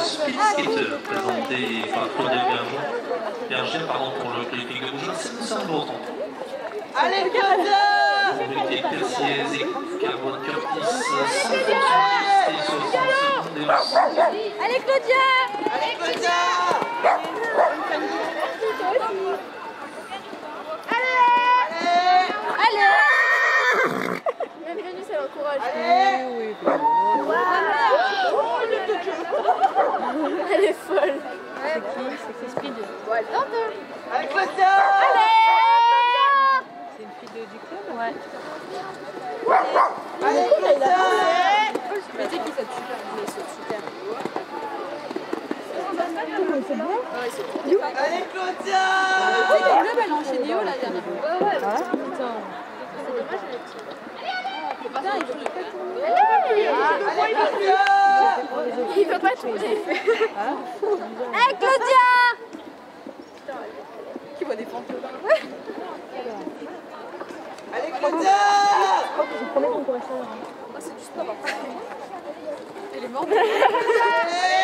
Speed Skater, présenté par Claudel Berger pour le collectif de Mougins, c'est important. Allez, Claudia! Vérité, Percier, Carbone, Curtis, 100 et 60 secondes et allez, Claudia! Allez, Claudia! Bienvenue, ça l'encourage. Allez! Elle est folle. C'est Speed. Ouais, Allez, Claudia! c'est une fille du club? Ouais. Allez, Claudia! Mais tu sais qu'il saute super. Mais il saute super. Allez, Claudia! Le club, elle a enchaîné haut la dernière fois. Ouais, putain. C'est dommage, elle est petite. Putain, il veut pas tourner. Allez, Claudia! Il veut pas tourner. Hey, Claudia! Qui voit des fantômes? Allez, Claudia! C'est du sport. Elle est morte. Allez!